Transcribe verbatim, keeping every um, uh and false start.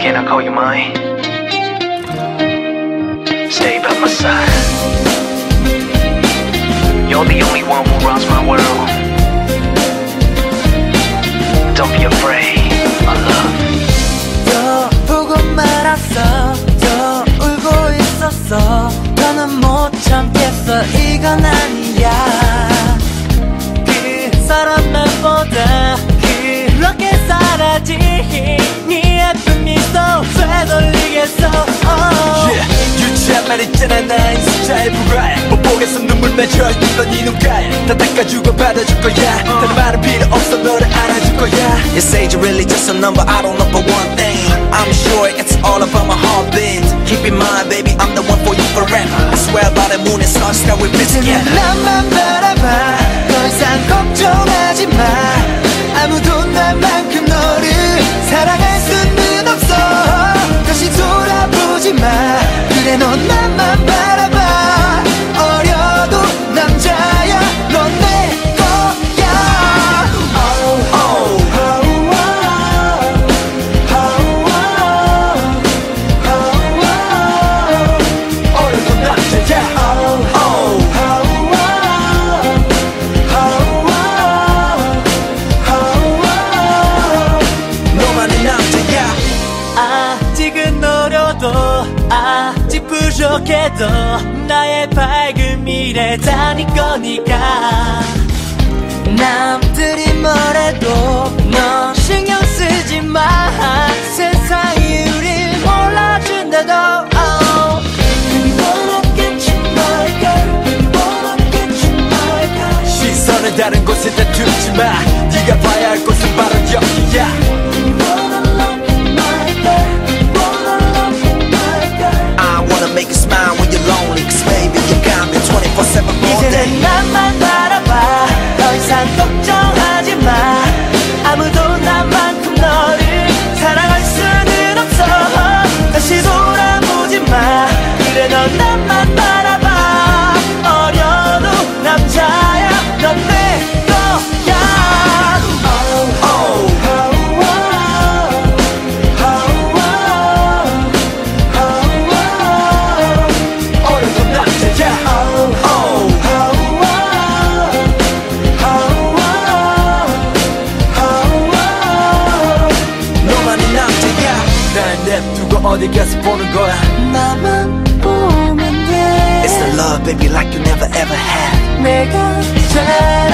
Can I call you mine? Stay by my side. You're the only one who runs my world. Don't be afraid, my love. 더 보고 말았어. 더 울고 있었어. 더는 못 참겠어. 이건 아니야. 그 사람들보다 그렇게 살아지. 네 예쁜 미소 되돌리겠어. oh. Yeah, 유치한 말 있잖아. 나의 숫자의 불알 못 보겠어. 눈물 맺혀 있던 네 눈가에 다 닦아주고 받아줄 거야. 다른 말은 필요 없어. 너를 안아줄 거야. You say you're really just a number. I don't know but one thing. I'm sure it's all about my heartbeat. Keep in mind baby I'm the one for you forever. I swear by the moon and stars that we'll be together. 나만 바라봐. 더 이상 걱정하지 마. 아무도 나만큼 너를 사랑할 수는 없어. 다시 돌아보지 마. 그래 넌 나만 바라봐. 어려도 남자야. 넌 내 거야. oh, oh, oh, oh, oh, oh, oh. 어려도 남자야. oh, oh, oh, 너만의 남자야. 아직은 어려도 아직 부족해도 나의 밝은 미래 다 네 거니까. 남들이 뭐래도 넌 신경 쓰지 마. 세상이 우릴 몰라준다도 oh. Baby wanna get you my girl. Baby wanna get you my girl. 시선을 다른 곳에다 두지 마. 네가 봐야 할 곳은 바로 여기야. Baby wanna love you my girl. Baby wanna love you my girl. I wanna make you smile when you're lonely. Cause baby you got me twenty-four seven all day. 이제는 나만 바라봐. 더 이상 걱정하지 마. 아무도 나만큼 너를 사랑할 수는 없어. 다시 돌아보지 마. 그래 넌 나만 바라봐. 어려도 남자야. 넌 내 거야. oh, oh, oh, oh, oh, oh. 어려도 남자야. oh, oh. 너만의 남자야. 날 냅두고 어디 가서 보는 거야. 나만 보면 돼. It's the love baby like you never ever had. 내가 잘